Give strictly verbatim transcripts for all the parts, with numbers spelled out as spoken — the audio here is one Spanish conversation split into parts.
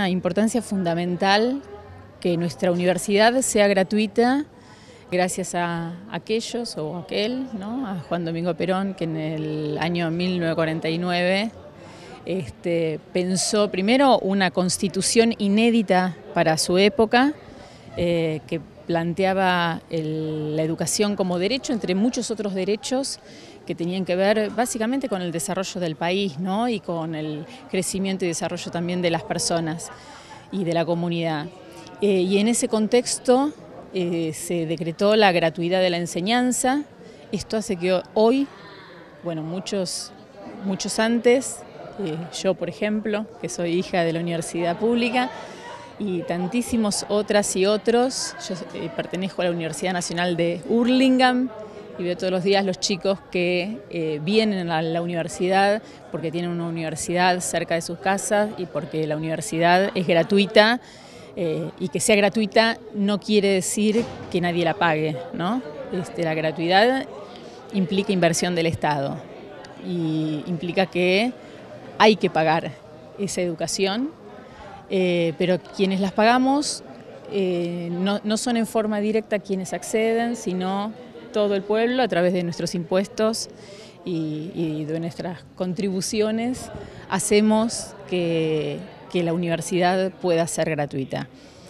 Una importancia fundamental que nuestra universidad sea gratuita gracias a aquellos o aquel, ¿no? A Juan Domingo Perón, que en el año mil novecientos cuarenta y nueve este, pensó primero una constitución inédita para su época, eh, que planteaba el, la educación como derecho, entre muchos otros derechos que tenían que ver básicamente con el desarrollo del país, ¿no? Y con el crecimiento y desarrollo también de las personas y de la comunidad. Eh, y en ese contexto eh, se decretó la gratuidad de la enseñanza. Esto hace que hoy, bueno, muchos, muchos antes, eh, yo por ejemplo, que soy hija de la universidad pública, y tantísimos otras y otros, yo eh, pertenezco a la Universidad Nacional de Hurlingham, y veo todos los días los chicos que eh, vienen a la universidad porque tienen una universidad cerca de sus casas y porque la universidad es gratuita, eh, y que sea gratuita no quiere decir que nadie la pague, ¿no? Este, la gratuidad implica inversión del Estado y implica que hay que pagar esa educación, eh, pero quienes las pagamos eh, no, no son en forma directa quienes acceden, sino todo el pueblo a través de nuestros impuestos y, y de nuestras contribuciones hacemos que, que la universidad pueda ser gratuita.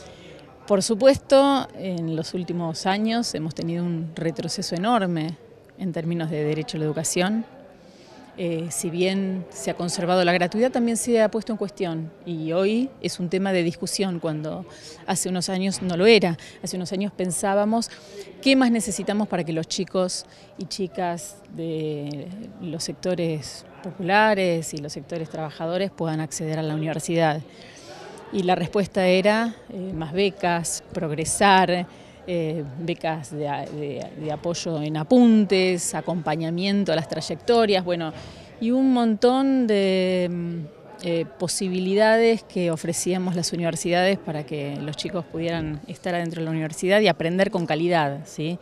Por supuesto, en los últimos años hemos tenido un retroceso enorme en términos de derecho a la educación. Eh, si bien se ha conservado la gratuidad, también se ha puesto en cuestión y hoy es un tema de discusión cuando hace unos años no lo era. Hace unos años pensábamos qué más necesitamos para que los chicos y chicas de los sectores populares y los sectores trabajadores puedan acceder a la universidad. Y la respuesta era eh, más becas, progresar, Eh, becas de, de, de apoyo en apuntes, acompañamiento a las trayectorias, bueno, y un montón de eh, posibilidades que ofrecíamos las universidades para que los chicos pudieran estar adentro de la universidad y aprender con calidad, ¿sí?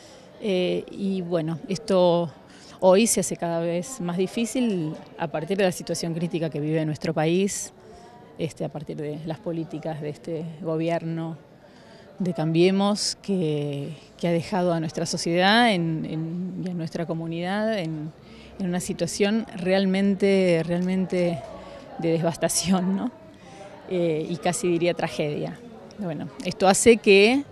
Eh, y bueno, esto hoy se hace cada vez más difícil a partir de la situación crítica que vive nuestro país, este, a partir de las políticas de este gobierno de Cambiemos, que, que ha dejado a nuestra sociedad en, en, y a nuestra comunidad en, en una situación realmente, realmente de devastación, ¿no? Eh, y casi diría tragedia. Bueno, esto hace que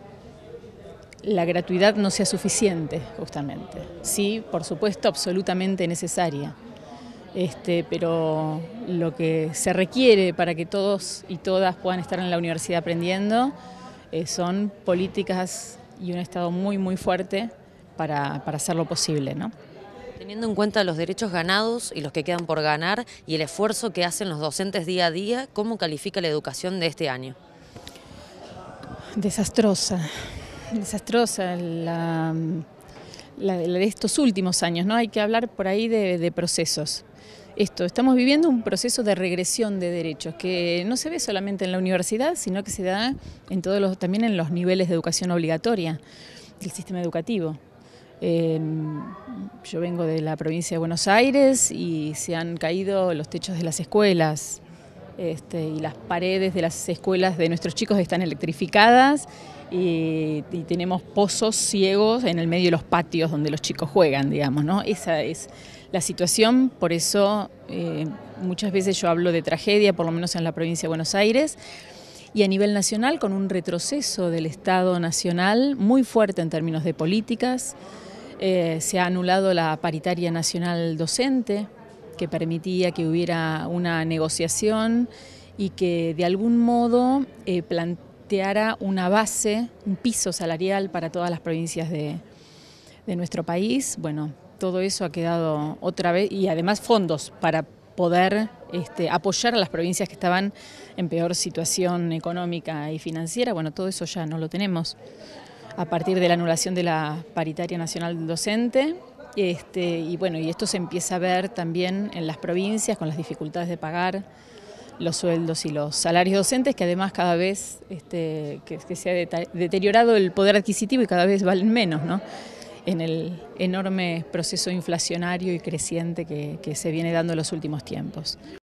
la gratuidad no sea suficiente, justamente. Sí, por supuesto, absolutamente necesaria. Este, pero lo que se requiere para que todos y todas puedan estar en la universidad aprendiendo Eh, son políticas y un Estado muy, muy fuerte para, para hacerlo posible, ¿no? Teniendo en cuenta los derechos ganados y los que quedan por ganar y el esfuerzo que hacen los docentes día a día, ¿cómo califica la educación de este año? Desastrosa, desastrosa la, la, la de estos últimos años, ¿no? Hay que hablar por ahí de, de procesos. Esto, estamos viviendo un proceso de regresión de derechos que no se ve solamente en la universidad, sino que se da en todos los, también en los niveles de educación obligatoria del sistema educativo. Eh, yo vengo de la provincia de Buenos Aires y se han caído los techos de las escuelas, este, y las paredes de las escuelas de nuestros chicos están electrificadas y, y tenemos pozos ciegos en el medio de los patios donde los chicos juegan, digamos, ¿no? Esa es la situación, por eso eh, muchas veces yo hablo de tragedia, por lo menos en la provincia de Buenos Aires, y a nivel nacional con un retroceso del Estado nacional muy fuerte en términos de políticas. Eh, se ha anulado la paritaria nacional docente, que permitía que hubiera una negociación y que de algún modo eh, planteara una base, un piso salarial para todas las provincias de, de nuestro país. Bueno, todo eso ha quedado otra vez, y además fondos para poder este, apoyar a las provincias que estaban en peor situación económica y financiera. Bueno, todo eso ya no lo tenemos a partir de la anulación de la paritaria nacional docente. Este, y bueno, y esto se empieza a ver también en las provincias con las dificultades de pagar los sueldos y los salarios docentes, que además cada vez este, que, que se ha deteriorado el poder adquisitivo y cada vez valen menos, ¿no? En el enorme proceso inflacionario y creciente que, que se viene dando en los últimos tiempos.